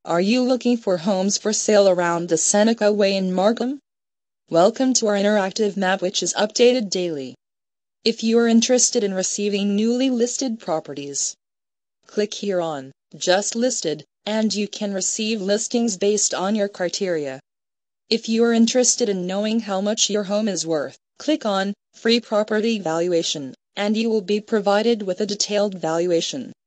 Are you looking for homes for sale around the Seneca Way in Markham? Welcome to our interactive map, which is updated daily. If you are interested in receiving newly listed properties, click here on Just Listed and you can receive listings based on your criteria. If you are interested in knowing how much your home is worth, click on Free Property Valuation and you will be provided with a detailed valuation.